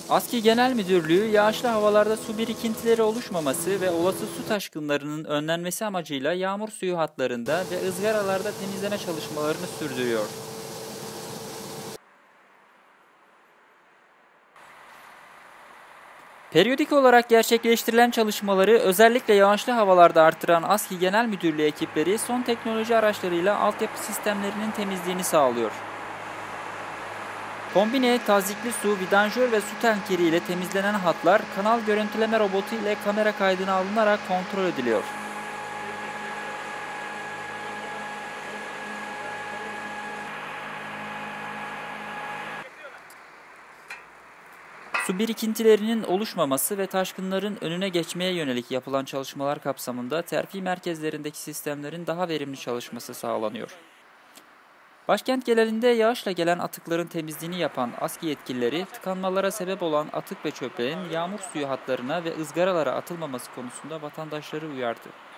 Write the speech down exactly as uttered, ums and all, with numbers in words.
ASKİ Genel Müdürlüğü, yağışlı havalarda su birikintileri oluşmaması ve olası su taşkınlarının önlenmesi amacıyla yağmur suyu hatlarında ve ızgaralarda temizleme çalışmalarını sürdürüyor. Periyodik olarak gerçekleştirilen çalışmaları özellikle yağışlı havalarda artıran ASKİ Genel Müdürlüğü ekipleri son teknoloji araçlarıyla altyapı sistemlerinin temizliğini sağlıyor. Kombine, tazyikli su, vidanjör ve su tankeri ile temizlenen hatlar kanal görüntüleme robotu ile kamera kaydına alınarak kontrol ediliyor. Su birikintilerinin oluşmaması ve taşkınların önüne geçmeye yönelik yapılan çalışmalar kapsamında terfi merkezlerindeki sistemlerin daha verimli çalışması sağlanıyor. Başkent genelinde yağışla gelen atıkların temizliğini yapan ASKİ yetkilileri, tıkanmalara sebep olan atık ve çöplerin yağmur suyu hatlarına ve ızgaralara atılmaması konusunda vatandaşları uyardı.